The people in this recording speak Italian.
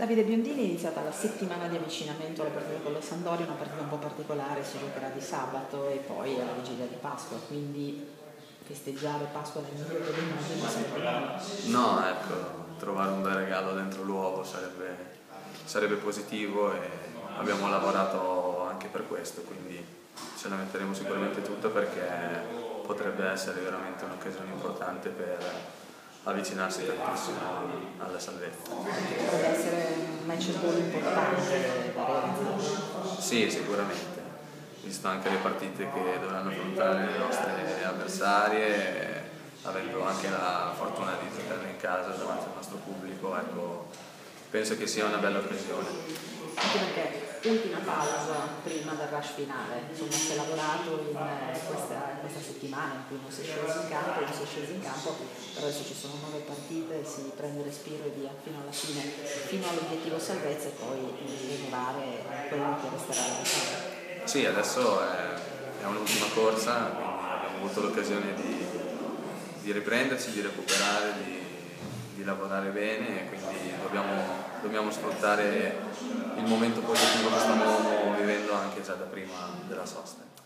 Davide Biondini è iniziata la settimana di avvicinamento alla partita con la Sampdoria, una partita un po' particolare, si giocherà di sabato e poi alla vigilia di Pasqua, quindi festeggiare Pasqua nel migliore dei modi non sarebbe male. No, ecco, trovare un bel regalo dentro l'uovo sarebbe positivo e abbiamo lavorato anche per questo, quindi ce la metteremo sicuramente tutta perché potrebbe essere veramente un'occasione importante per avvicinarsi tantissimo alla salvezza. Potrebbe essere un match ball importante da realizzare. Sì, sicuramente, visto anche le partite che dovranno affrontare le nostre avversarie, avendo anche la fortuna di giocarle in casa davanti al nostro pubblico, ecco, penso che sia una bella occasione. Anche perché ultima pausa prima del rush finale, insomma si è lavorato in questa settimana in cui non si è sceso in campo, però adesso ci sono 9 partite, si prende respiro e via fino alla fine, fino all'obiettivo salvezza e poi rinnovare quello che resterà da fare. Sì, adesso è un'ultima corsa, quindi abbiamo avuto l'occasione di riprenderci, di recuperare, di lavorare bene e quindi dobbiamo sfruttare il momento positivo che stiamo vivendo anche già da prima della sosta.